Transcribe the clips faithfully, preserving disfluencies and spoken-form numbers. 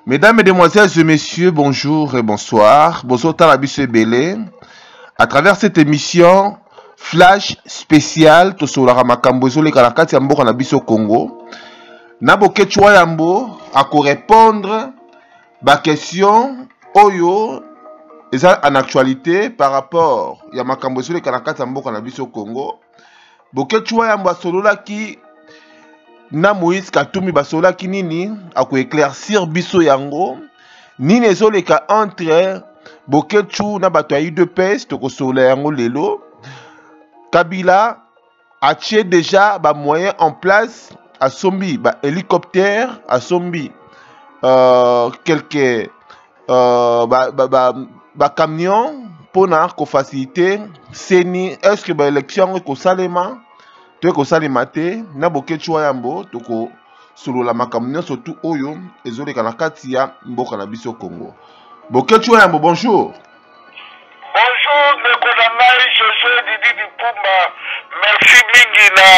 Mesdames, Mesdemoiselles et Messieurs, bonjour et bonsoir. Bonsoir Tarabiso Belé. À travers cette émission, Flash spécial, Tosolara Makambozo, les Kalakati Ambo Kanabiso Congo. Naboke Chouayambo, à répondre à question Oyo, et ça en actualité par rapport à Makambozo, les Kalakati Ambo Kanabiso Congo. Boke Chouayambo, Solola qui. Na Moïse Katumbi basola ki nini ako éclaircir biso yango nini ezoleka entre Bokechu na bato ya U D P S to kosola yango lelo Kabila a ché déjà ba moyens en place a sombi ba hélicoptère a sombi euh, quelques euh, ba ba ba, ba camion pour na ko faciliter seni est-ce que ba élection ko salema tu es ça les maté na boke Chouayambo toko solo la makamnya surtout oyo ezole kana katia mboka na biso Congo. Boke Chouayambo, bonjour. Bonjour Nekonamai, je suis Didi Dipumba. Merci mingi na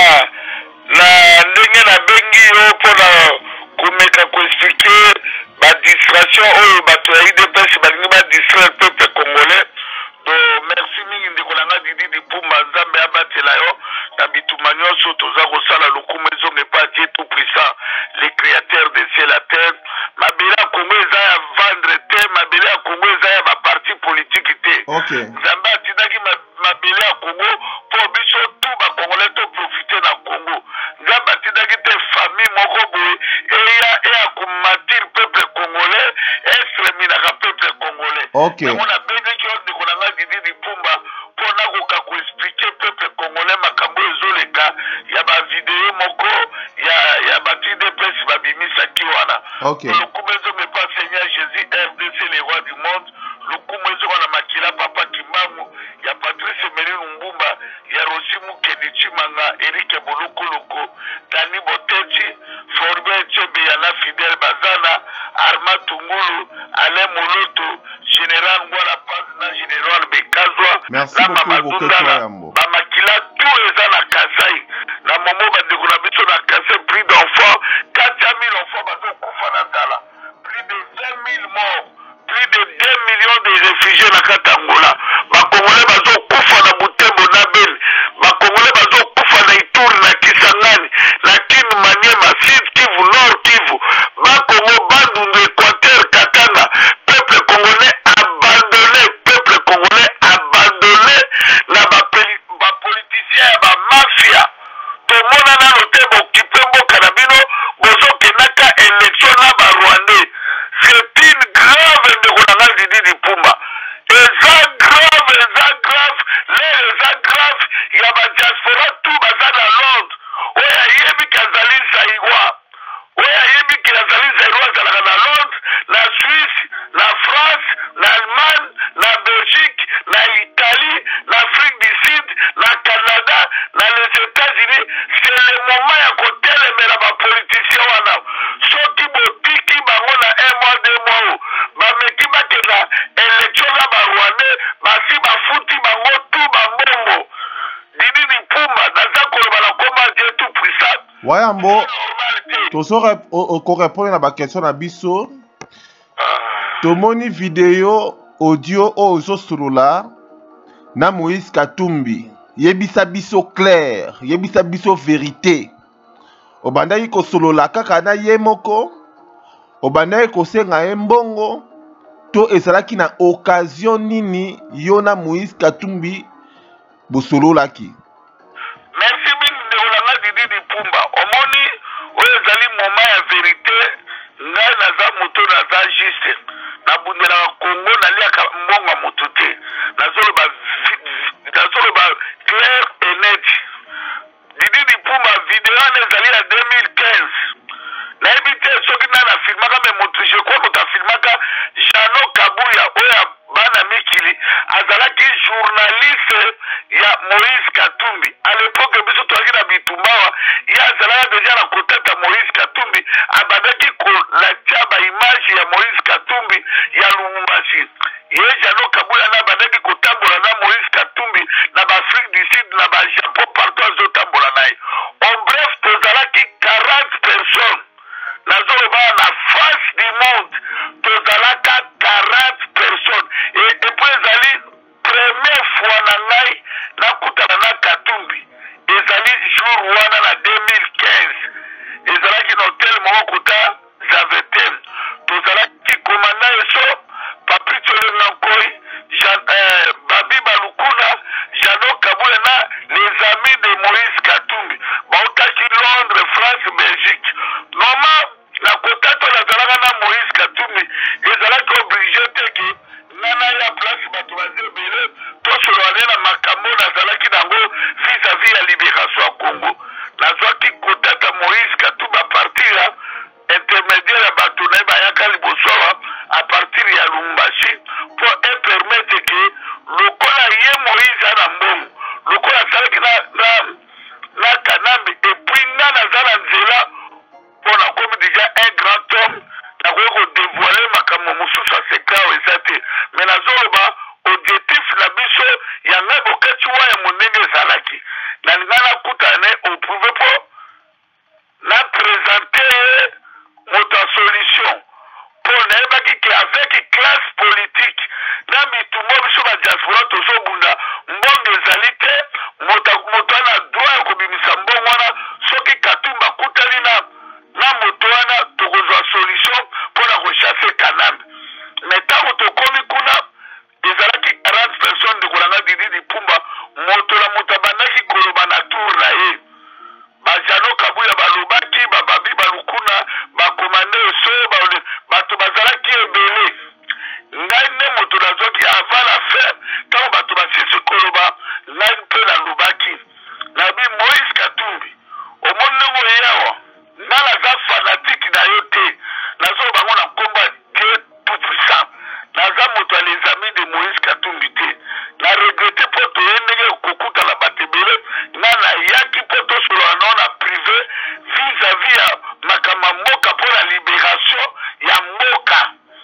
na ndenge na bengi yo pona komeka ko expliquer ba distraction oyo bato ya I D P S balingi ba distraire peuple congolais. Donc merci mingi Nekonanga Didi Dipumba Nzambe abatela yo. Tabitumanyo toza kosala lokumu ezonge pa Dieu tout puissant, le créateur de ciel la terre. Mabela Congo eza ya vendre te, mabela Congo eza ya ba parti politique te. Okay. Nzambe atindaki mabela ya Congo pour biso tout ba Congolais to profiter na Congo. Nzambe atindaki te famille moko boye eya eya komatir peuple congolais, exterminer peuple congolais. Okay. On a besoin que on dekolanga Didi Dipumba pour na ko ka ko expliquer peuple congolais makambo ezoleka ya ba vidéo moko ya ya ba T D P S babimisa kiwana. Okay. Le kumezo me pas Seigneur Jésus R D C les rois du monde. Le kumezo wana makila papa Kimbangu ya Patrice Emery Lumbumba ya Rosimu Kedichimanga Eric Bolukoloko Dani Botechi Forbe Chebe ya na Fidel Bazana Arma Tungulu Alain Moloto Général Ngwala Paz na Général Bekazwa. Merci beaucoup Boke Chouayambo. Bamakila tout eza na Kasai na momo bandeko na biso na Kasai plus d'enfants quatre cent mille enfants bazokufa na tala, plus de vingt mille morts, plus de deux millions de réfugiés na Katangola. Bakongolais bazokufa na Butembo na Beni, bakongolais bazokufa na Ituri na Kisangani na Kini Maniema Sud Kivu Nord Kivu Bakongo Bandundu Équateur Katanga. Peuple congolais abandonné, peuple congolais abandonné na ba politiciens ba mafia. Tout le monde a noté occupé mboka na bino bozo kenaka élection na ba Rwandais. C'est une grave ndekolanga Didi Dipumba. Eza grave, eza grave, les eza grave ya ba diaspora tout baza na Londres. Oya yebi kazali saigwa. Oya yebi kazali saigwa zalaka na Londres, na Suisse, na France, na Allemagne, na Belgique, na Italie, na Afrique du Sud, na Canada, na les États-Unis. C'est le moment ya kotelemela ba politiciens wana. Soki botiki bango na un mois, deux mois, bameki bakela élection na ba Rwandais, basi bafuti bango tout bambongo. Didi Dipumba naza koloba na koma Dieu tout puissant. Wayambo, toso korepondre na ba question na biso. Tomoni vidéo audio ozo solola na Moïse Katumbi. Yebisa biso clair, yebisa biso vérité. Obandaki ko solola kaka na ye moko. Obandaki ko senga mbongo. To ezalaki na occasion nini yo na Moïse Katumbi bosololaki. Merci mingi ndekolanga Didi Dipumba. Omoni oyo ezali moment ya vérité. Ngai naza moto naza juste. Nabundelaka Congo naliaka mbongo moto te. Nazoloba nazoloba clair et net. Didi Dipumba vidéo wana ezali ya deux mille quinze. Nayebi te soki nana filmaka me moto je crois que tafilmaka Jano Kabuya oyo bana mikili azalaki journaliste ya Moïse Katumbi. À l'époque biso toaki na bitumbawa ye azalaka deja na kotata Moïse Katumbi abandaki kolatia ba image ya Moïse Katumbi ya Lubumbashi. Ye Jano Kabuya na abandaki kotambola na Moïse Katumbi na ba Afrique du Sud na ba Japon partout azotambola na ye. En bref tozalaki quarante personnes nazoloba na face du monde na ye bayaka liboso awa à partir ya Lubumbashi pour e permettre que lokola ye Moïse ana mbongo lokola asalaki na na na Kanambe epuis nga naza na nzela mpona komi déjà un grand homme nakoki kodévoile makambo mosusu ya secret oyo eza te mais nazoloba objectif na biso ya ngai bokati waya mondenge ezalaki nalinga nakutane oprouve mpo na présente moto ya solution mpo nayebaki ke avec classe politique na bitumba biso badiaspora tozobunda mbongo ezali te moto ana droit ya kobimisa mbongo wana soki Katumbi akutani na na moto wana tokozwa solution mpona kochasse Kanambe mais ntango tokomi kuna ezalaki quarante personnes ndekolanga Didi Dipumba moto na moto abandaki koloba na tour na ye bajano kabuya balobaki bababi balukuna bakomande eso bato bazalaki ebele ngai nde moto nazwaki avant la fin ntango bato basisi koloba ngai mpe nalobaki nabi Moïse Katumbi omoni ndenge oyeyawa nga naza fanatike na yo te nazolo bango na nkomba Dieu tout puissant naza moto ya les amis de Moïse Katumbi te na regrete mpo toye ndenge kokutana bato ebele nga nayaki mpo tosolola nao na privé vis-à-vis ya makambo ya mboka mpo na libération ya mboka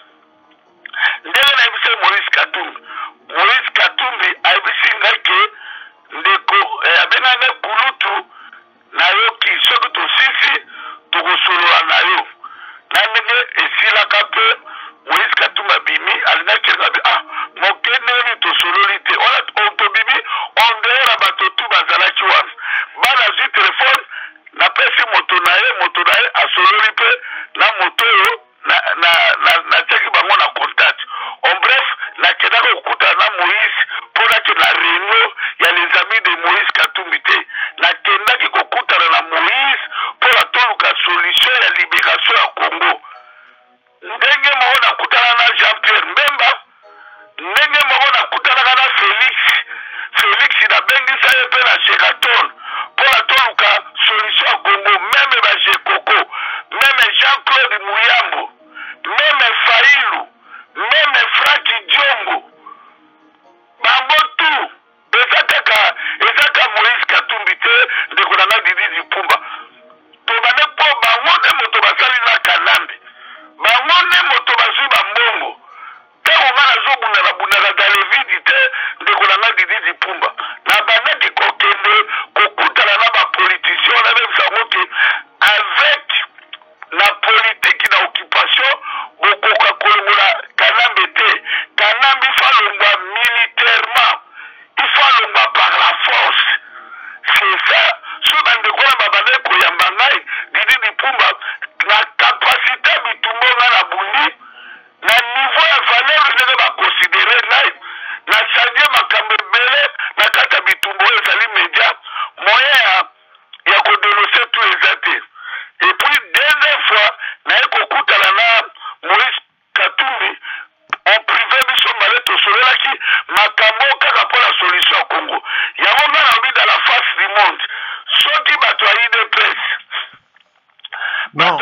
ndenge nayebisi Moïse Katumbi Moïse Katumbi ayebisi ngai ke ndeko abenganga kulutu nayoki soki tosisi tokosolola na yo na ndenge esilaka mpe Moïse Katumbi abimi alingaki ezabi ah mokendeni tosololi te wana tobimi ondeyera bato tu bazalaki wana bana zwi telefone napesi moto na ye moto na ye asololi mpe na moto oyo natiaki bango na contact en bref nakendaka kokutana na Moïse mponaki na réunion ya les amis de Moïse Katumbi te nakendaki kokutana na Moïse mpona toluka solution ya libération ya Congo ndenge moko nakutana na Jean-Pierre Mbemba ndenge moko nakutanaka na Félix Félix nabengisa ye mpe na Sheraton mpona toluka solution ya Congo meme bajekoko meme Jean-Claude Muyambo meme Failu meme Franki Diongo bango tu eza kaka eza ka Moïse Katumbi te ndeko nanga Didi Dipumba tobande mpo bango nde moto basali na Kanambe bango nde moto bazwi bambongo ntango nga nazobundaka bundaka dalevidi te ndeko nanga Didi Dipumba nabandaki kokende kokutana na bapoliticien nabebisa yango ke avec na politique na occupation bokoka kolongola Kanambe te Kanambe ifalongwa militairement ifalongwa par la force c'est ça so bandeko na babandaki koyamba ngai Didi Dipumba na capacité bitumbo nga na bundi na niveau ya valeur ndenge bakonsidere ngai na change makambo ebele na kati ya bitumbo oyo ezali média moyen ya kodenonse tu eza te et puis deuxième fois naye kokutana na Moïse Katumbi en privé biso mbale tosololaki makambo kaka mpo na solution ya Congo yango nga nabi dans la face du monde soki bato ya I D P S non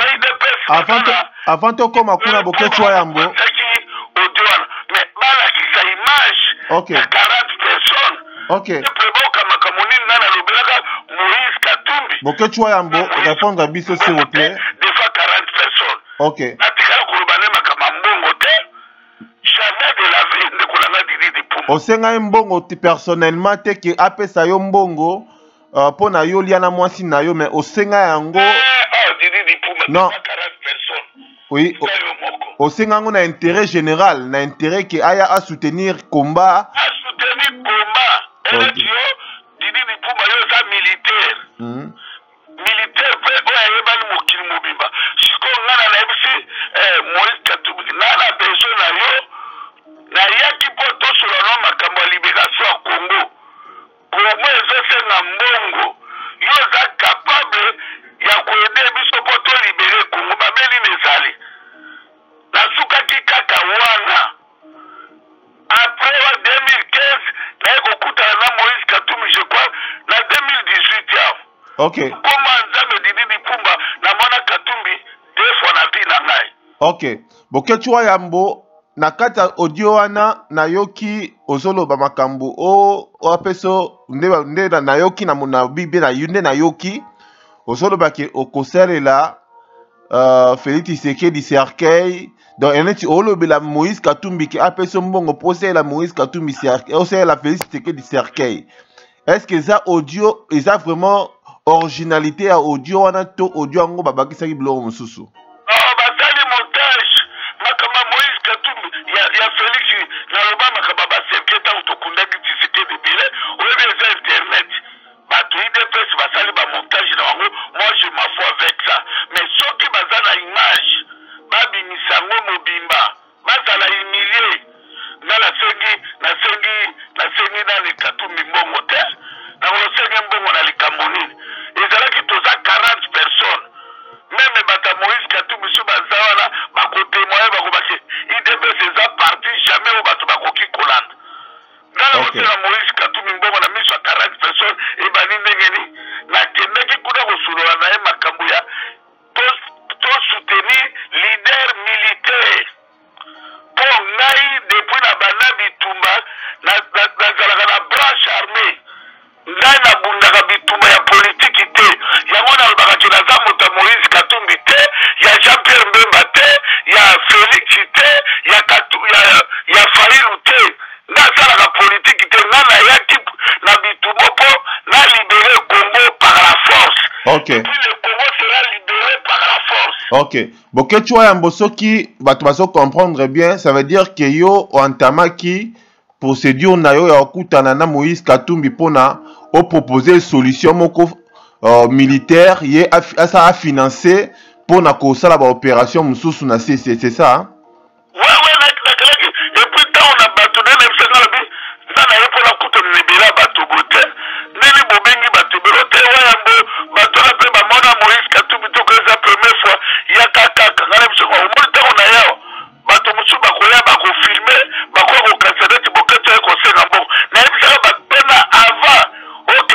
avant tokoma kuna boketwa yambo audio wana mais balakisa image ya quarante personnes ok preboka makambo nini nga nalobelaka Moïse Katumbi boketwa yambo répondre à biso s'il vous plaît des fois quarante personnes ok natikala koloba ne makambo mbongo te jamais de la vie ndeko nanga Didi Dipumba osenga ye mbongo personnellement te ke apesa yo mbongo mpo na yo lia na mwasi na yo mais osenga yango non oui osenga yango na intérêt général na intérêt ke aya a soutenir combat a soutenir combat eleki yo Didi Dipumba yo eza militaire militaire mpe oyo ayebani mokili mobimba sikoyo nga na nayebisi Moïse Katumbi nga na besoin na yo nayaki mpo tosolola no makambo ya libération ya Congo Congo ezosenga mbongo yo oza capable ya koyede biso mpo tolibere Congo babeli nezali nasukaki kaka wana après wa deux mille quinze naye kokutana na Moïse Katumbi je crois na deux mille dix-huit yao ok koma nzambe Didi Dipumba namona Katumbi deux fois na vie na ngai Ok. Bokechwa yambo na kata audio wana na yoki ozolo ba makambo o o apeso nde nde na na yoki na mona bibe na yunde na yoki ozolo ba ke okosalela uh, Félix Tshisekedi cercueil donc eneti olobela Moïse Katumbi ki apeso mbongo posela Moïse Katumbi cercueil osela Félix Tshisekedi cercueil. Est-ce que ça audio est ça vraiment originalité à audio wana to audio ngo babakisa ki biloko mususu? Ok. Et puis le Congo sera libéré par la force. Ok. Bon, que tu as un bosso qui va te comprendre bien, ça veut dire que yo entamaki procédure na yo ya okutana na Moïse Katumbi pona o proposer solution moko euh, militaire ye a ça a financé pona ko sala ba opération mususu na C C, c'est ça hein? Ouais ouais la la et puis tant on a battu dans le Sénégal bi na na yo pona kuto libérer bato bote nini bobengi bato bote ouais ambo bato la pe ba mona Moïse Katumbi to que la première fois ya kaka ngala biso ko mo tant on a yo bato musu ba ko ya ba ko filmer ba ko ko kasete ti bokete ko senga bo na bisa ba pena avant OK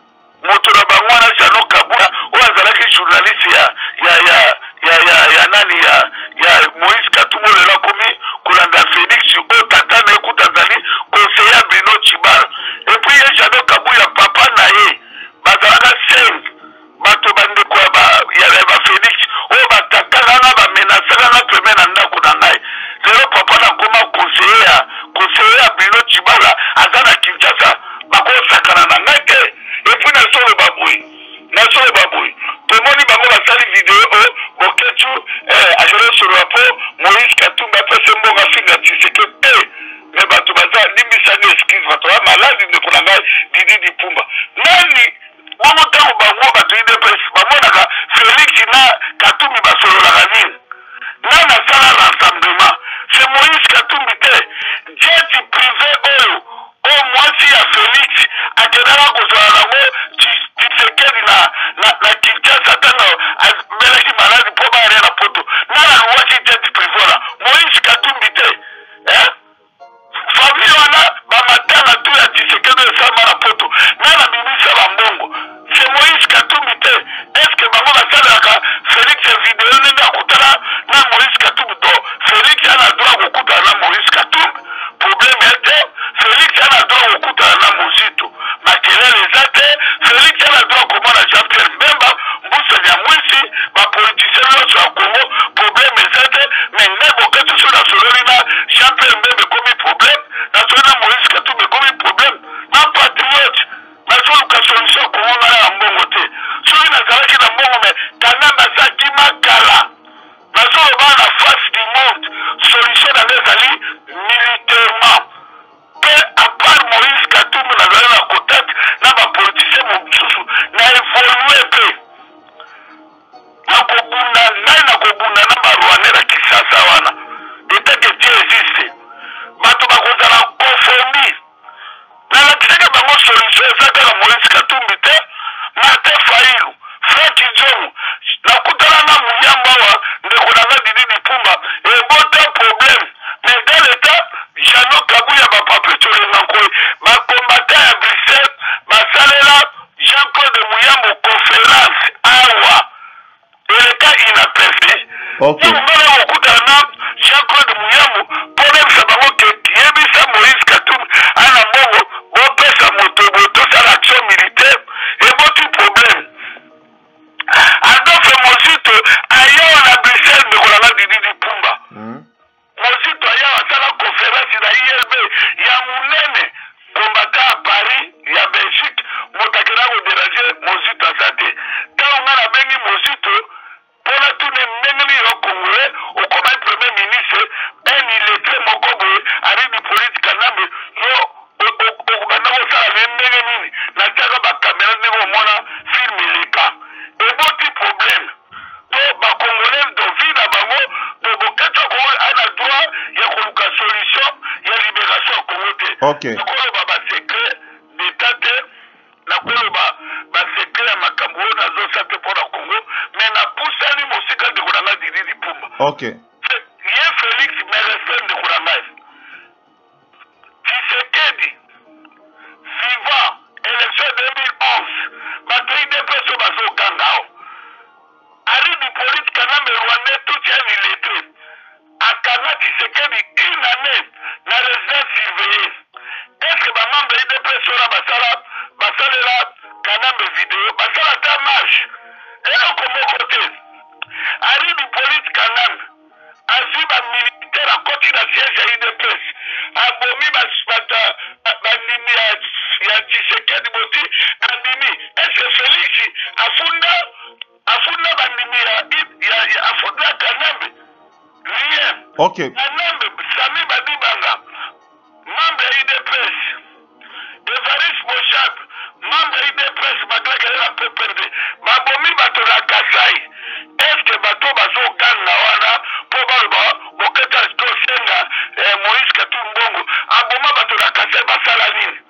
moto na bango na jano kabula o azala ki journaliste ya ya ya ya ya ya nani ya ya Moïse Katumbi le la komi kulanda Félix o tata na ekuta zali conseiller Bruno Chibar et puis ya jano kabula papa na ye bazala cinq bato bande ko ba ya ba Félix o bataka na ba menacer na premier na ndako na ngai lelo papa na koma conseiller conseiller Bruno Chibar azana Kinshasa bako sakana na ngai et puis na solo baboui na solo baboui pour moni bango la sali vidéo o boketu eh ajolo sur le rapport Moïse Katumbi pese mbonga finga tiseke pe mais bato baza limbisa ni excuse bato ba malade de konanga Didi Dipumba nani bomo tango bango bato ide pese bamona ka Félix na Katumbi ba solo la ravine nana sala rassemblement c'est Moïse Katumbi te jet privé oyo o mwasi ya Félix akenaka kozala nango Tshisekedi na na na Kinshasa tanga melaki maladi po baria na poto nana lwaki jet privé la Moïse Katumbi te eh famille wana bamatanga tu ya Tshisekedi esama na poto nana bimisa bambongo c'est Moïse Katumbi te est-ce que bango basalelaka Félix video nende akutana na Moïse Katumbi to Félix ana droit kokutana na Moïse Katumbi problème ete Félix ana droit kokutana na Mozito makelele eza te Félix ana droit komona Jean-Pierre Mbemba mbusa ya mwisi bapolitisien nyonso ya Congo problème eza te mais ngai bokati so nasololi na Jean-Pierre Mbemba ekomi problème nasoli na Moïse Katumbi ekomi problème na patriote nazoluka solution Congo ngai na mbongo te soki nazalaki na mbongo me tanda nazaki makala nazoloba na face du monde solution na ezali militairement pe à part Moïse Katumbi nazali na contact na bapolitisien mosusu na évolue pe nakobunda ngai nakobunda na barwande na Kinshasa wana etake Dieu existe bato bakozala conformi nalakisaki bango solution eza kaka Moïse Katumbi te Martin Fayulu Frank Nzongo nakutana na muyamba wa ndeko na nga Didi Dipumba ebota problème mais dans l'état Jano Kabuya bapapito lengankoi bakombata ya Bruxelles basalela Jean-Claude Muyambo conférence awa eleka inaperçu okay. Mbele okuta Jean-Claude Mouyamu problème ça bango que yebisa Moïse Katumbi ana bongo bopesa moto boto sa l'action militaire et boti problème Adolphe Mozito aya na Bruxelles de kolanga Didi Dipumba Mozito aya asala conférence na I L B ya munene kombata à Paris ya Belgique motakela ko déranger Mozito asate tango na bengi Mozito pour la tourner ndenge yo congolais au comme premier ministre un illettré moko boye ari du politique kanambe yo okubanda kosala ndenge nini nataka bakamera ndenge omona film eleka eboti problème to bacongolais dovi na bango to bokati ya kongo ana droit ya koluka solution ya libération ya kongo te nakoloba basekret d'état te nakoloba basekret ya makambo oyo nazosa te mpo na kongo me napusani mosika ndeko na ngai Didi Dipumba ye Félix merestre ndeko na ngai Tshisekedi suivant élection deux mille onze bato I D P S oyo bazokanga awo ari du politique kanambe rwandais tout ya illettré akanga Tshisekedi une année na résidence surveillée est-ce que bamembre ya I D P S oyo basala basalela kanambe vidéo basala ta marche eloko moko te ari du politique kanambe azwi bamilitaire akoti na siège ya I D P S abomi bandimi ya Tshisekedi boti abimi est-ce que Félix afunda afunda bandimi ya afunda kanambe rien kanambe Sami Badibanga membre ya I D P S Evariste Bochab membre ya I D P S baklakelela P P R D babomi bato na Kasai est-ce que bato bazoganga wana mpo baloba boketa tosenga Moïse Katumbi Mbongo aboma bato na Kasai basala nini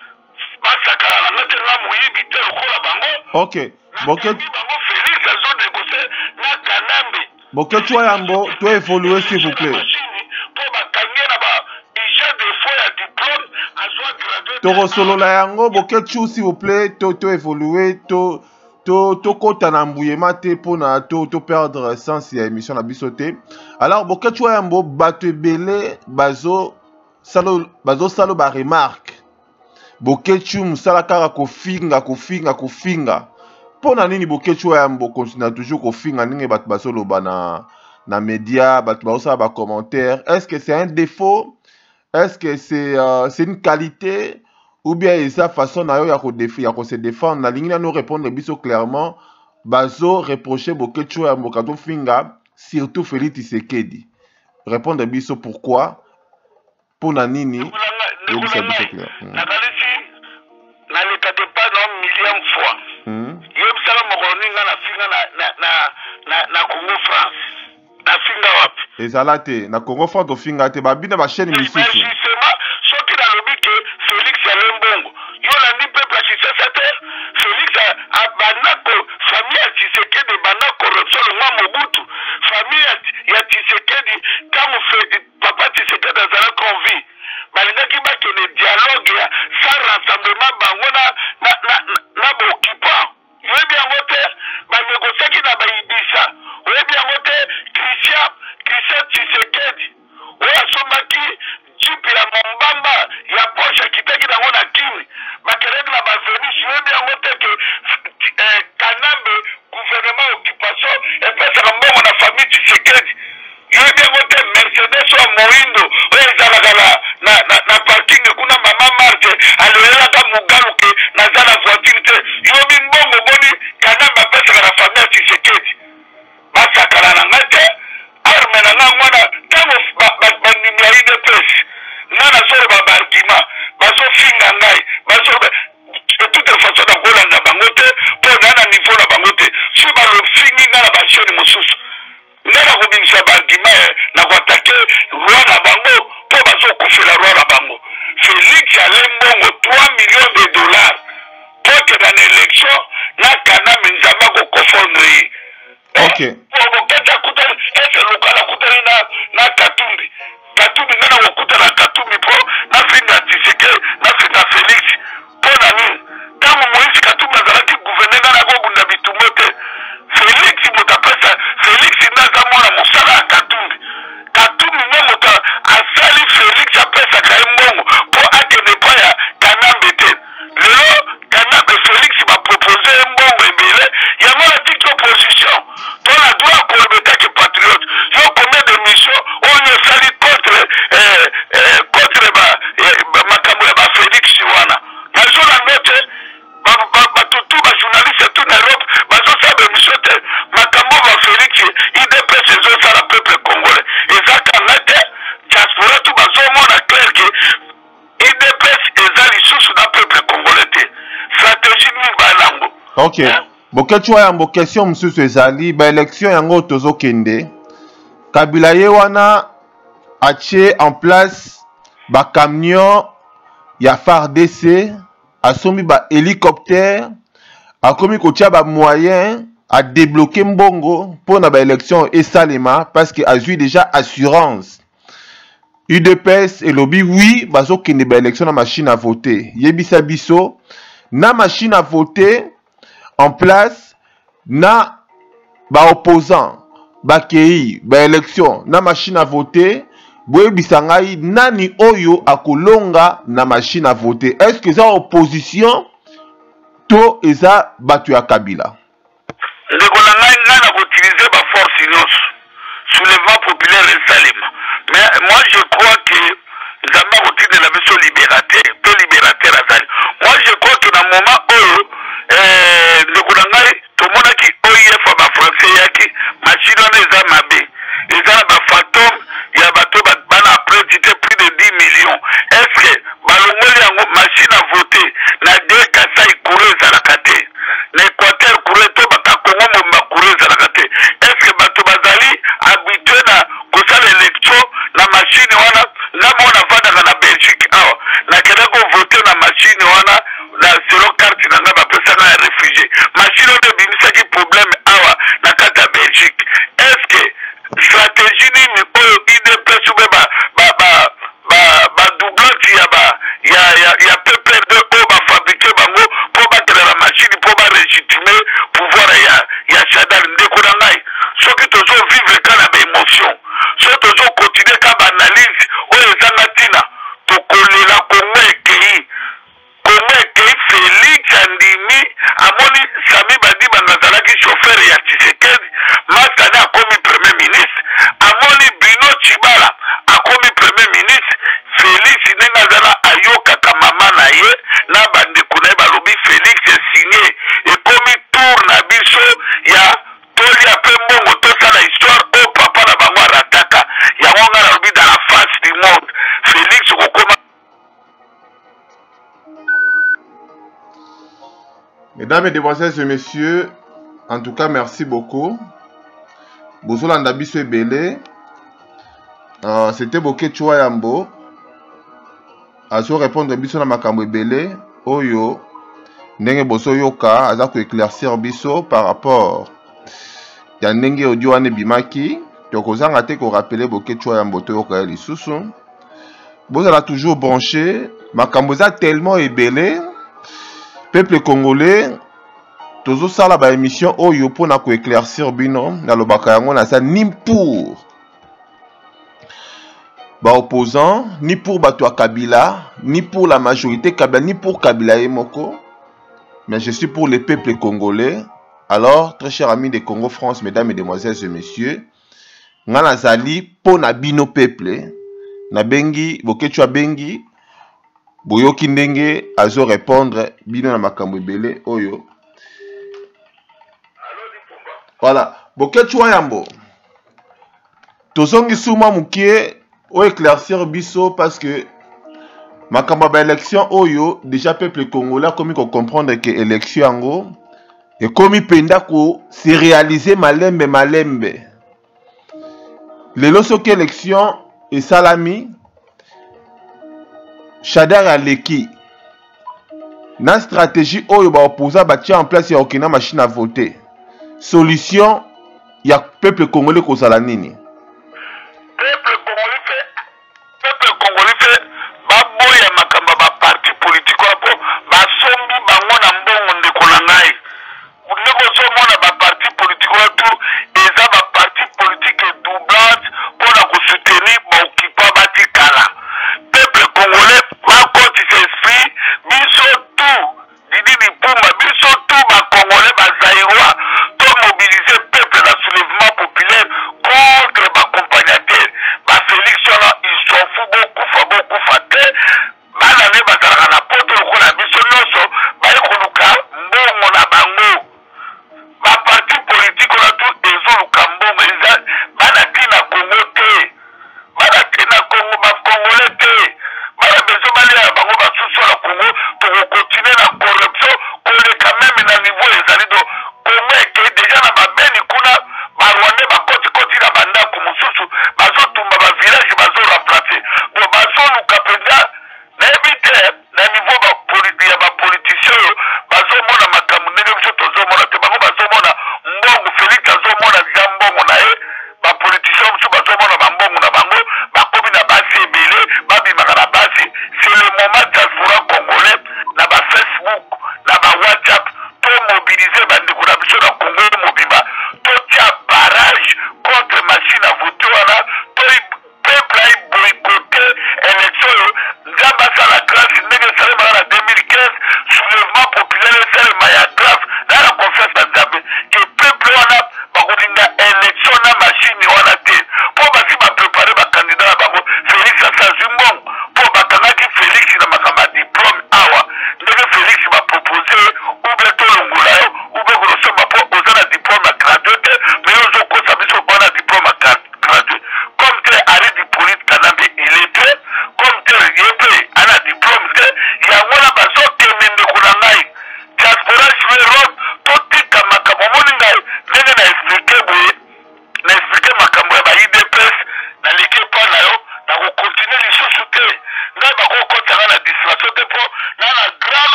basakala na ngate nga moyibi te lokola bango bango Félix azonegocie na kanambe Boketu Ayambo to évoluer s'il vous plaît mpo bakangi na ba ija de faux ya diplôme azwa gradué tokosolola yango Boketu s'il vous plaît to to évoluer to to to kota na mbuyema te mpona to to perdre sens ya émission na biso te. Alors Boketu Ayambo bato ebele bazo salo bazo salo ba remarque Boketu musala kaka kofinga kofinga kofinga mpona nini Boketu Ayambo continue toujours kofinga ndenge bato bazoloba na na média bato bazosala ba commentaire. Est-ce que c'est un défaut? Est-ce que c'est euh, c'est une qualité? Ou bien eza façon na yo ya ko défi ya ko se défendre na lingi na nous répondre biso clairement bazo reprocher Boketu Ayambo kato finga surtout Félix Tshisekedi répondre biso pourquoi pona nini yebisa biso clair nakalisi nalekate pas na millième fois yebisaka mokolo nga na finga na na na Congo France na finga wapi ezala te na Congo France ofinga te babina ba chaîne misusu soki nalobi ke Félix Alembongo yo landi peuple ya Tshisekedi Félix abandako famille ya Tshisekedi banda corruption longa Mobutu famille ya Tshisekedi ntango papa Tshisekedi azala convi balingaki bakende dialogue ya sans rassemblement bango na na baoccupant oyebi yango te banégociaki na bayibisa oyebi yango te Christian Christian Tshisekedi oyo asombaki jipe ya mombamba ya poshe akitaki nango na kini bakeleki na bavenus oyebi yango te ke kanambe gouvernement occupation epesaka mbongo na famille Tshisekedi yoyebi yango te Mercedes oyo moindo oyo ezalaka na parking kuna mama Marte alolelaka mogaluke naza na voiture te yoyebi mbongo boni kanambe apesaka na famille ya Tshisekedi basakala na nga te arme na nga mwana ntango bandimi ya I D P S nga nazoloba baargument bazofinga ngai de toute façon nakolanda bango te mpo naa na niveau na bango te so balofingi nga na bachaine mosusu nga na kobimisa baargument na koatake roi na bango mpo bazokufela roi na bango Félix Alembongo trois millions de dollars mpo kenda na élection na kanambe nzambe akokofondre ye boketa kutani ese lokala kutani na Katumbi Katumbi nga na kokutana Katumbi mpo nafinga Tshisekedi nafinga Félix mpo na nini ntango Moïse Katumbi azalaki gouverne nga na kobunda bitumbo te Félix moto apesa Félix nde aza mwana mosala ya Katumbi Katumbi Ok. Boke chwa ya mbo question msusu ezali ba élection yango tozo kende. Kabila ye wana atie en place ba camion ya F A R D C, asombi ba hélicoptère, akomi kotia ba moyen à débloquer mbongo pour na ba élection et salema parce que a eu déjà assurance. U D P S et lobby oui bazo kende ba élection na machine à voter. Yebisa biso na machine à voter en place na ba opposant ba kei ba élection na machine à voter. Boyebisa ngai nani oyo akolonga na machine à voter. Est-ce que ça opposition to eza batu ya Kabila? Ndeko na ngai ngai na utiliser ba force nyonso soulèvement populaire et salema. Mais moi je crois que Zamba utiliser la mission libérateur, peu libérateur azali. Moi je crois que na moment oyo euh ndeko na ngai to mona ki O I F ba français yaki machine na eza mabe. Eza ba fantôme ya bato bana prédité plus de dix millions. Est-ce que balongoli yango machine à voter na deux Kasai Kouré Zalakate na Équateur Kouré to baka Congo Momba Kouré Zalakate. Est-ce que bato bazali habitué na kosala élection na machine wana nga mona vanda na Belgique awa na kenda ko voter na machine wana na zéro carte na nga bapesa na réfugié. Machine oyo bimisaki problème awa na kata Belgique. Est-ce que stratégie nini oyo I D P S ba ba ba ba ba doublage ya ba ya ya ya P P R D oyo ba fabriquer bango pour battre la machine pour ba légitimer pouvoir ya ya Chadal ndeko na ngai soki tozo vivre ka na ba émotion so tozo continuer ka ba analyse oyo ezanga tina to kolela Congo ekei Congo ekei Félix Andimi amoni Sami Badi bangazalaki chauffeur ya Tshisekedi Matane akomi premier ministre amoni Bino Chibala akomi premier ministre Félix Nengazala ayoka kamama na ye na bandeko na balobi Félix signé ekomi tour na biso ya toli ape mbongo tosala histoire o papa na bango arataka yango nga nalobi dans la face du monde Félix okokoma. Mesdames et demoiselles et messieurs, en tout cas merci beaucoup. Bozolanda biso ebele. Euh, C'était Boke Chwa Yambo. Azo répondre biso na makambo ebele. Oyo. Ndenge boso yoka. Aza ko éclaircir biso par rapport. Ya ndenge audio ane bimaki. Tokozanga te ko rappeler Boke Chwa Yambo to yoka lisusu. Bozala toujours branché. Makambo za tellement ebele. Peuple congolais. Tozo sala ba émission oyo pour na ko éclaircir bino na lobaka yango na sa ni pour ba opposant ni pour bato ya Kabila ni pour la majorité Kabila ni pour Kabila Emoko, mais je suis pour le peuple congolais. Alors très chers amis de Congo France, mesdames et demoiselles et messieurs, nga nazali po na bino peuple na bengi Bokechwa bengi boyoki ndenge azo répondre bino na makambo ebele oyo. Voilà, Bokechwa Yambo. Tozongi souma mukie o éclaircir biso parce que makambo ba élection oyo déjà peuple congolais comme ko comprendre que élection yango et comme penda ko se réaliser malembe malembe. Lelo soki élection et salami Chadar aleki na stratégie oyo ba opposa ba tia en place ya okina machine à voter. Solution ya peuple congolais kozala nini? Peuple congolais fait peuple congolais fait baboya makamba ba parti politique hapo basombi bango na mbongo ndeko na ngai ndeko somona ba parti politique watu eza ba parti politique doublage pour la soutenir ba okipa batikala. Peuple congolais va continuer esprit biso tout didi dipuma biso tout ba congolais ba zaïrois mobiliser le peuple dans le soulèvement populaire contre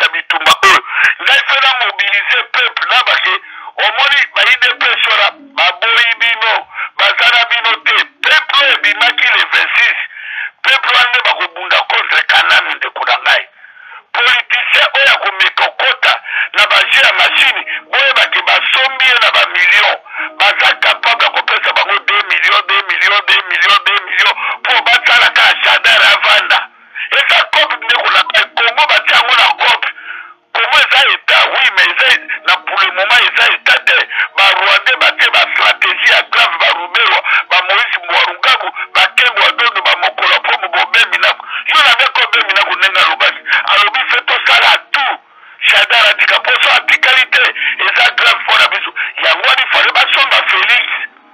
na bitumba oyo ngai mpe na mobilize peuple na bake omoni baidps wana baboyi bino baza na bino te peuple oyo ebimaki le vingt-six peuple wana nde bakobunda contre kanani ndeko na ngai politicien oyo akomekokota na baje ya mashine boyebake basombi ye na bamillion baza capable ya kopesa bango deux millions deux millions deux millions deux millions mpo basalaka achadar avanda eza cope ndeko na ngai kongo batia yango na cope kongo eza eta oui mais eza na pour le moment eza eta te barwandais batie bastratégie ya grave baruberwa bamoïse mwarugabu bakembo adondo bamokola mpo mobobe minako yo na bia kobe minako ndenge alobaki alobi fe tosala tout chadar atika poso atikalité eza grave mpo na biso yango wani fale basomba félix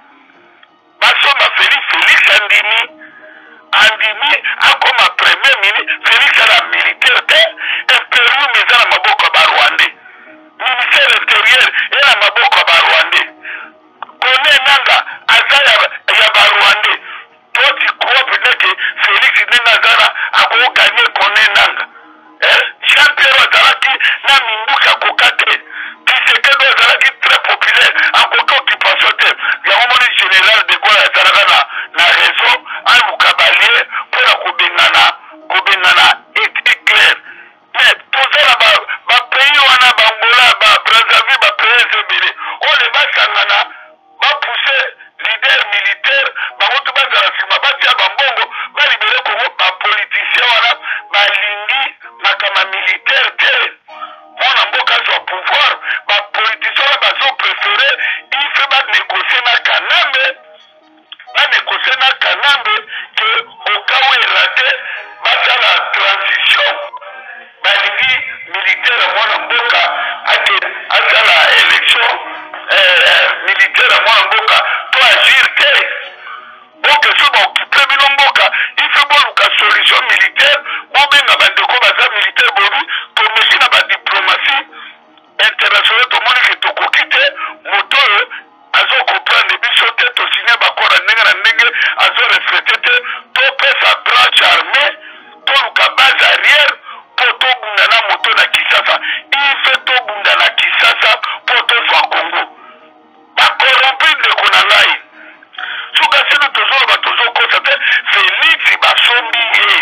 basomba félix félix andimi andimi akoma premier ministre félix ala militaire te imperium eza na maboko ya barwandais ministère intérieur eza na maboko ya barwandais kone nanga aza ya barwandais toti kuwa peneke félix ndenge azala akoganye kone nanga jean pierre azalaki na minduki akoka te kisekedo azalaki très populaire akoki occupation te yango moni général de Gaulle azalaka na na réseau aluka balie mpona kobengana kobengana éclair mais tozala bapays wana bangola babrazzaville bapays ebele oyo basangana bapousse leader militaire bango to bazala nsima batia bambongo balibere kongo bapoliticien wana balingi makama militaire te mwana mboka azwa pouvoir bapoliticien wana bazopréféré ife banégocie na kanambe banégocie na kanambe ke okau erate basala transition balingi militaire mwana mboka ake asala élection militaire mwana mboka to agir te oke so baokipe bino mboka ife boluka solution militaire bobenga bandeko baza militaire bobi tomesi na badiplomatie internationale tomoni ke tokoki te moto oyo azokomprendre biso te tosigne bakora ndenge na ndenge azorespecte te topesa branche armée toluka base arrière mpo tobunda na moto na kisasa ife tobunda na kisasa mpo tozwa kongo bakorompi ndeko na ngai soka sino tozoloba tozokosa te félix basombi ye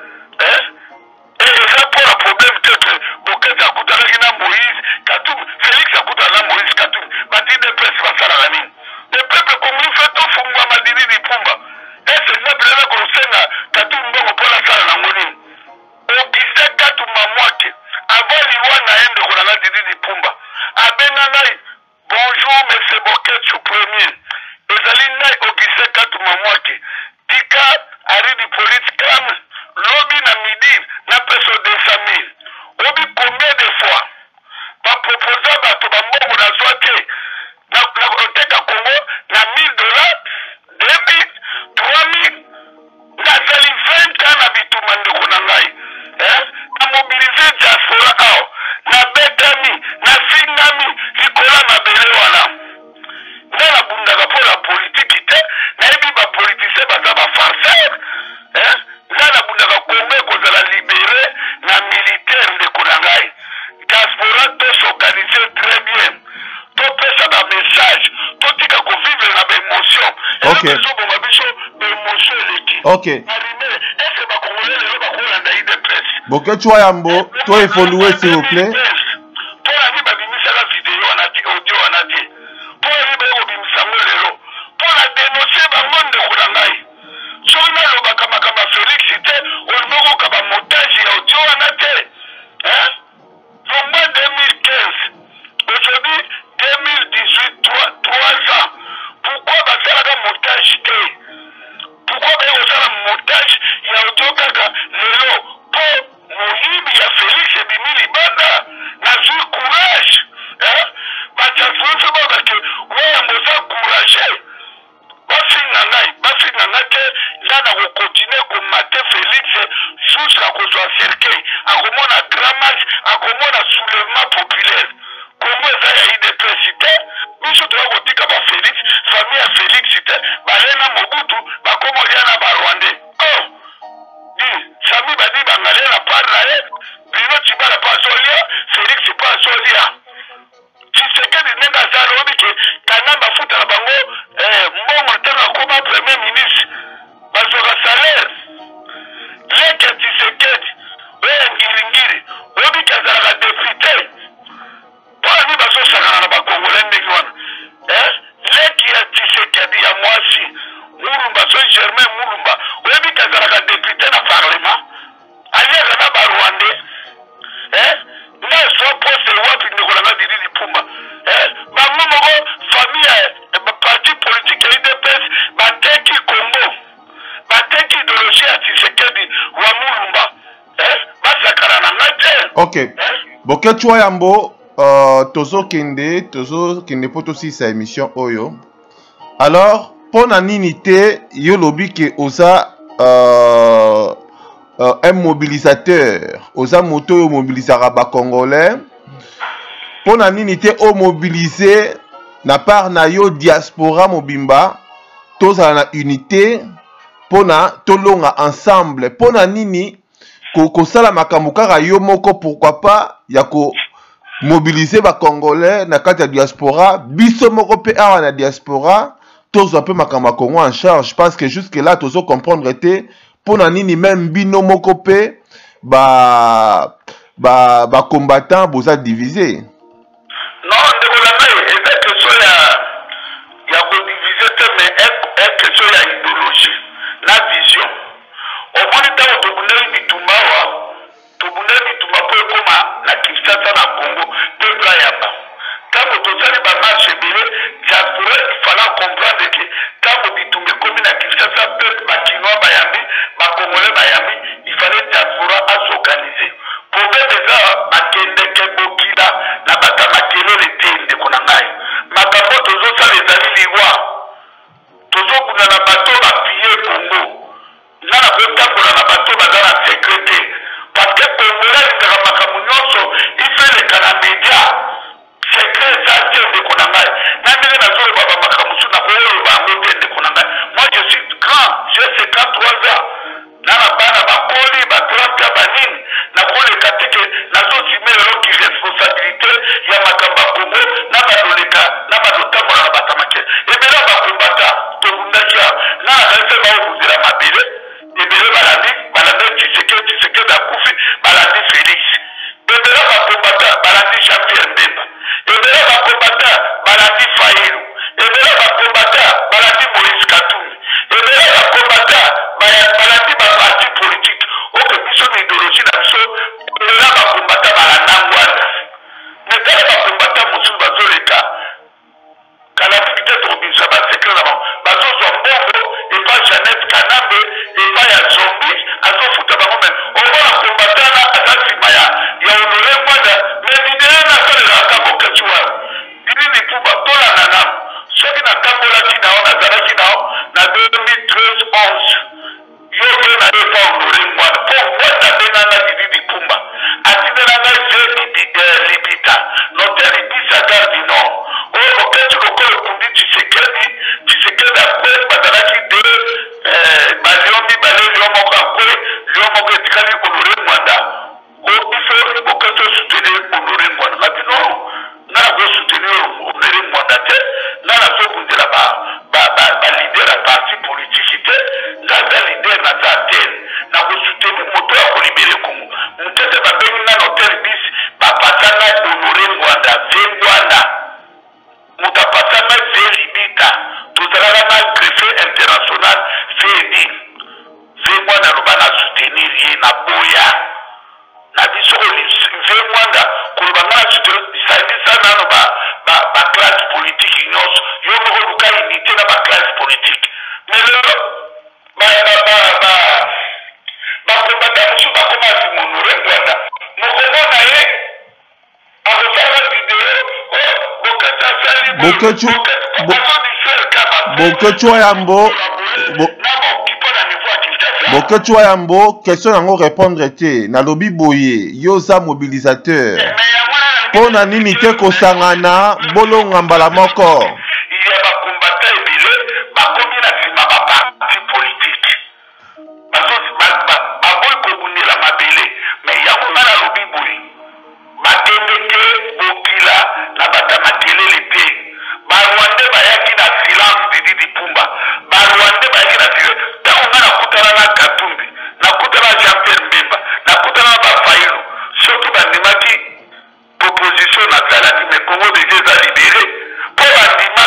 eza mpona problème tete bokete akutanaki na moïse katumbi félix akutana na moïse katumbi badine pese basalaka nini le peuple kongo fe tofungwa madini lipumba ese napelena kolusenga katumbi mbongo mpona sala nango nini okise katuma mwake avo liwa na ye ndeko na nga didi lipumba abenga ngai bonjour monsieur boketu premier ezali ngai okise katuma mwake tika aridi police cam lobi na midi na peso deux cent mille obi combien de fois baproposa bato bambongo nazwa te na koteka kongo na mille dollars deux mille trois mille nazali vingt ans na bituma ndeko na ngai na mobilize diaspora awa na betami na singami likola mabele wana nde nabundaka mpo na politiki te nayebi bapoliticien baza bafarceur nde nabundaka kongo ekozala libere na militaire ndeko na ngai diaspora tosorganize très bien topesa bamessage totika kovivre na baémotion ezoboma biso baémotion eleki arime ese bakongole lelo bakolanda idps boketu wayambo to evolue s'il vous plaît mpona ni babimisaka video wana te audio wana te mpona ni bayekobimisango lelo mpona denonse bango ndeko na ngai soki nalobaka makambo ya félix te olimokoka bamontage ya audio wana te longwa deux mille quinze aujourd'hui deux mille dix-huit trois ans pourquoi basalaka montage te pourquoi baye kosala montage ya audio kaka lelo mpo moyibi ya félix ebimi libanda nazwi courage badiaspora mpe babake wayambo oza courage bafinga ngai bafinga ngai te nga na kokontinue komate félix jusqu'à kozwa cercueil akomona grand match akomona soulèvement populaire kongo eza ya idps te biso toya kotika bafélix famille ya félix te bale na mobutu bakomolia na barwandais o di sami badi bangalia na part na ye bino tibala pa azolia Mwasi Mulumba so Germain Mulumba oyebi kazalaka député na parlement aliaka na barwandais eh na so poste wapi ndeko na Didi Lipumba eh bango moko famille parti politique ya U D P S bateki Congo bateki idéologie ya Tshisekedi wa Mulumba eh basakara na ngate. OK. Boke chwa yambo euh tozo kende tozo kende poto si sa émission oyo. Alors pour na nini te yo lobi ke oza euh, euh, un mobilisateur oza moto yo mobilisera ba congolais pour na nini te o mobiliser na part na yo diaspora mobimba toza na unité pour na tolonga ensemble pour na nini ko kosala makambo kaka yo moko pourquoi pas ya ko mobiliser ba congolais na kati ya diaspora biso moko pe awa na diaspora tous un peu makamba Congo en charge parce que jusque là tous comprendre était pour na nini même bino moko pe ba ba ba combattant boza divisé. Non de la main et que ça ya ya ko diviser mais est que ça ya idéologie la vision au moins temps to buneli bitumba wa to buneli bitumba ko koma na Kinshasa na Congo de bra ya ba kama to sali ba marche bile diaspora il fallait comprendre que kama bitumba komi na Kinshasa peuple ba kinois ba yambi ba congolais ba yambi il fallait diaspora à s'organiser problème ça bakende ke bokila na batamakelo le tende kona ngai makambo tozo sala ezali liwa tozo kuna na bato ba pied Congo na na kotambola na bato bazala sécurité parce que congolais ngaka makambo nyonso il fait le kana média secret ça tende kona ngai na ndenge na zolo baba makambo suna koyo ba ngo tende kona ngai moi je suis grand j'ai cinquante-trois ans na na bana bakoli ba trente banini na kole katike na zo simela lo ki responsabilité ya makamba Congo na badoleka na badotambola na batamake ebela bakombata tobundakia na reste ba obuzela mabele ebele balandi balandi Tshisekedi Tshisekedi akufi balandi Félix ebela bakombata balandi Jean-Pierre Mbemba ebela bakombata balandi Fayulu ebela bakombata balandi Moïse Katumbi ebela bakombata balandi ba parti politique oke biso ni idéologie na biso ebela bakombata balanda ngwana netala bakombata mosusu bazoleka kala peut-être obisa ba secret na bazozwa mbongo epa Jeannette Kanambe epa ya zombi azofuta bango men owana kombatana azasima ya ya honore ngwana mais idée na salela akambo kachua Didi Lipumba tola nana soki na tambola kinao nazalaki nao na deux mille treize onze yo yo na epa honore ngwana po ngwana benanga Didi Lipumba atinelanga je libita notaire ibisa garde du nord oyo oketi lokolo kundi Tshisekedi Tshisekedi akwe bazalaki de balion mibale lion moko akwe lion moko etikali honore ngwanda ifo oketi osoutenir honore ngwanda ngati no nga nakosoutenir honore ngwanda te nga nazokundela balider ya parti politique te ngaza lider naza tene nakosoutenir moto ya kolibere Congo mutete babengi nga notaire bis bapasanga honore ngwanda ve ngwanda mutapasanga ve libita tozalaka na greffe international vedi ve ngwanda loba na soutenir ye na boya na biso ve ngwanda koloba nga na soutenir isalisa nano ba classe politique nyonso yo moko luka unité na ba classe politique mais lelo bakombata mosusu bakoma simonore ngwanda mokomona ye akosala video bokata asali bokechwa yambo bokechwa yambo question yango répondre te nalobi boye yo za mobilisateur mpo na nini te kosangana bolonga mbala moko ya bakombata ebele bakomi na nsima baparti politique baboyi kobundela mabele me yango nga nalobi boye bakende te bokila na batamakelele te barwande bayaki na silence Didi Lipumba barwande bayaki na silence ntango nga nakutana na Katumbi nakutana na Jean-Pierre Mbemba nakutana na Bafayulu soki bandimaki proposition nasalaki me Congo deja eza libere mpo bandima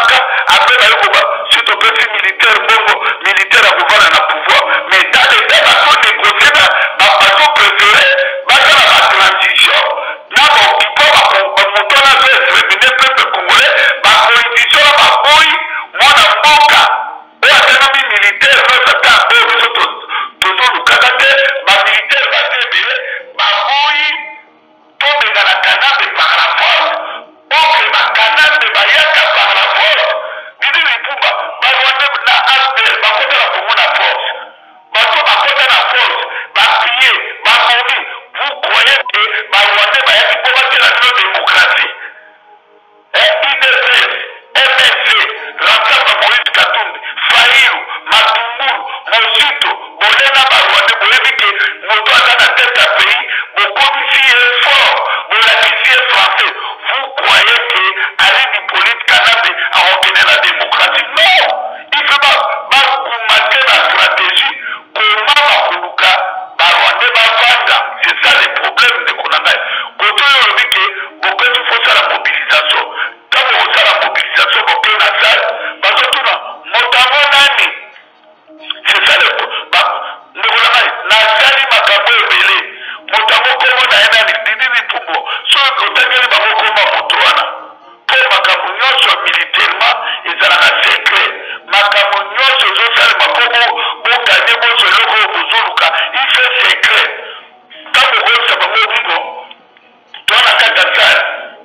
mosito bolena barwande boyebi ke moto aza na tête ya pays bokomisi ye fort bolakisi ye français. Vous croyez que Ali Hippolyte Kanambe akokende la démocratie? Non, il faut bakumate la stratégie koma bakoluka barwande bavanda. C'est ça le problème de konangai koto oyo olobi ke bokoti fosala mobilisation. Ntango osala mobilisation boke na sale bazotuna motango nani? C'est ça le ndekonangai nasali makambo ebele motango kombo na ye nani Didi Litumbo soki otangeli bango koma moto wana mpo makambo nyonso militairement ezalaka secret. Makambo nyonso ezosalema mpo boganye boso eloko oyo bozoluka ife secret. Ntango okoyosa bango obingo twana kati ya sale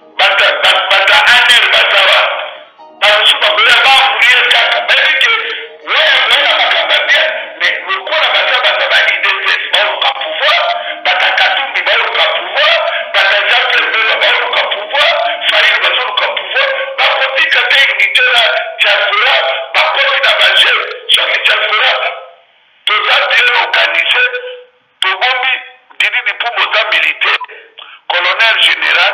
bata aner bazawa bamosu bakoya bafulie kaka bayebike weya koyena makambo bien mais lokola baza baza ba I D P S baoluka pouvoir bata Katumbi baoluka pouvoir bata Jean Pembela baoluka pouvoir Farid bazoluka pouvoir bakotika te unité na diaspora bakoti na baje soki diaspora toza bien organisé tobombi Didi Litumbo za militaire colonel général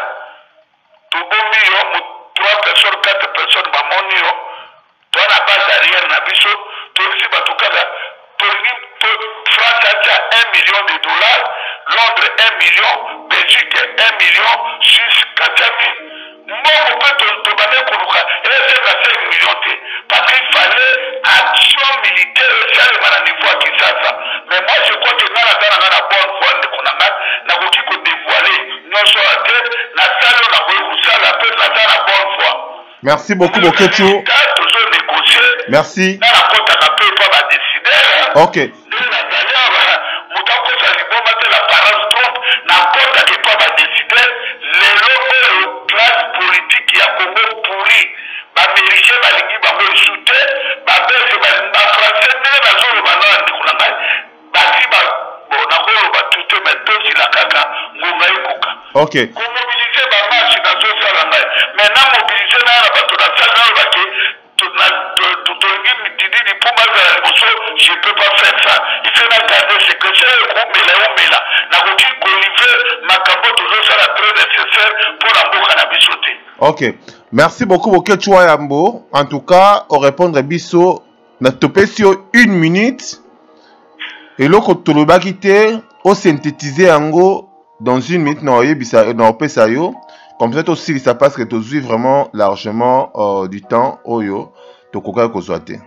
tobombi yo mo trois personnes quatre personnes bamoni yo twana base arrière na biso toyebisi bato kaka tolingi France atia un million de dollars, Londres un million, Belgique un million, Suisse quatre mille. Mbongo mpe tobande koluka eleseka cinq millions te parce qu'il fallait action militaire esalema na niveau ya Kinshasa. Mais moi je crois que nana aza nanga na bonne foi ndeko na ngai nakoki kodévoile nyonso ya te nasali oyo nakoki kosala mpe naza na bonne foi. Merci beaucoup Bokecho. Tozo négocier. Merci. Nana kotaka mpe mpo badécideur. Ok. Ndenge nazali moto akosa liboma te la parole trompe na kotaka mpo badécideur lelo oyo classe politique ya Congo pourri bamerige balingi bango esu te babese bafrançais ndenge nazoloba nao ndeko na ngai basi nakoloba tute me tosila kaka ngonga ekoka komobilize bamarche nazosala ngai mai na mobilize naya na bato nasali nalobaki tolingi Didi Litumbo azala liboso je peux pas faire ça il faut na garder ce que c'est ekomela eomela nakoki kolivre makambo tozosala très nécessaire mpo na mboka na biso te. Ok, merci beaucoup Bokecho Yambo. En tout cas, au répondre biso na topesi yo une minute et loko tolobaki te o synthétiser yango dans une minute na oyebisa na opesa yo comme ça aussi ça passe que tozui vraiment largement euh, du temps oyo tokoka kozwa te.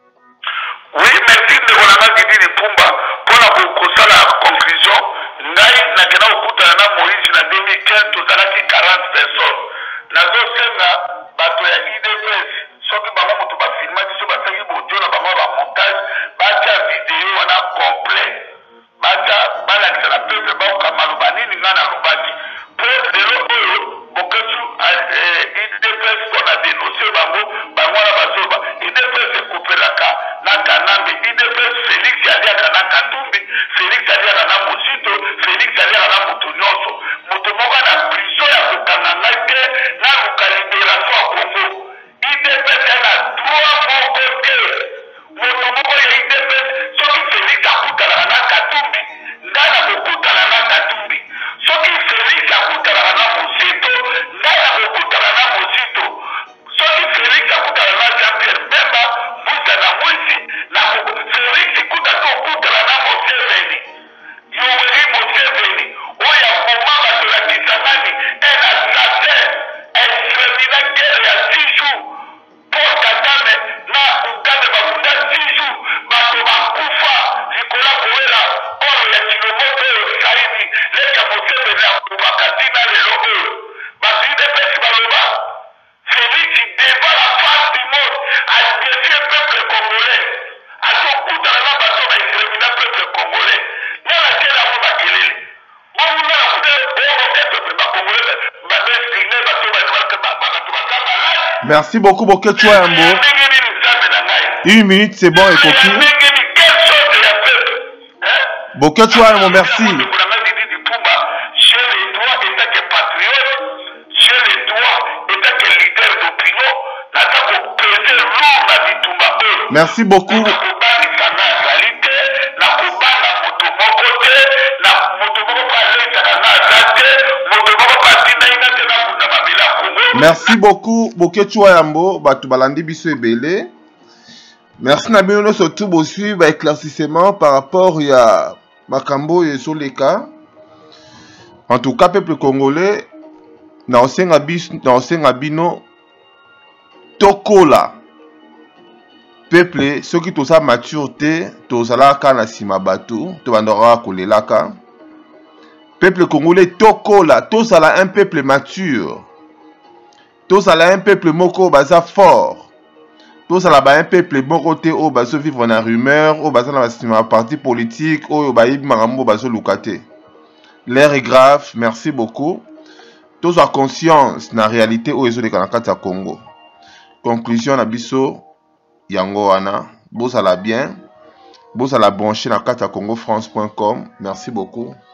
Oui, merci de konanga Didi Litumbo mpona kosala conclusion ngai nakenda kokutana na Moïse na deux mille quinze tozalaki quarante personnes nazosenga bato ya I D P S soki bango moto bafilma biso basangi bodio na bango bamontage batya video wana complet batya balakisa na peuple baoka maloba nini ngai nalobaki mpo lelo oyo Bokecho I D P S mpona denonse bango bango wana bazoba I D P S ekopelaka na Kanambe I D P S Félix aliaka na Katumbi Félix aliaka na Mosito Félix aliaka na moto nyonso moto moko na prison ya kokanga ngai te naluka libération ya Congo I D P S na droit moko te moto moko ya I D P S soki Félix akutanaka na Katumbi ngai nakokutana na Katumbi soki Félix akutanaka na Mosito ngai nakokutana na Mosito soki Félix akutana na Jean Pierre Bemba mbuta na mwisi na Félix kuta to okutana na Museveni Yoweri Museveni oyo akoma bato ya Kisangani un assassin exterminateur ya six jours Paul Kagame na Uganda bakunda six jours bato bakufa likola kowela oyo ya Chilomoto oyo saini leka Museveni akubaka ntina lelo oyo bato I D P S baloba Félix devant la face du monde a défié le peuple congolais a son coup dans la bateau a exterminé le peuple congolais n'a la telle à mon bakelele bon vous n'a la couleur bon ok peuple congolais m'a destiné bateau va devoir que ma bateau va malade. Merci beaucoup Bokecho Yambo. Une minute c'est bon et coquille. Bokecho Yambo, merci. Merci beaucoup. Merci beaucoup, Boketua Yambo, Batu Balandi Biso Ebele. Merci Nabino surtout pour suivre éclaircissement par rapport à Makambo et Soleka. En tout cas, peuple congolais, dans le Bino, Tokola. Peuple, ceux qui ont sa maturité, tous la kana sima batu, to bandora kolelaka. Peuple congolais Tokola, tous la un peuple mature. Tous la un peuple moko baza fort. Tous la un peuple moko te o bazo vivre na rumeur, o baza na sima parti politique, o ba yib marambo bazo lukate. L'air est grave, merci beaucoup. Tous la conscience na réalité o ezo de kanakata Congo. Conclusion na biso yango wana, bosa la bien, bosa la brancher na kata congo france point com. Merci beaucoup.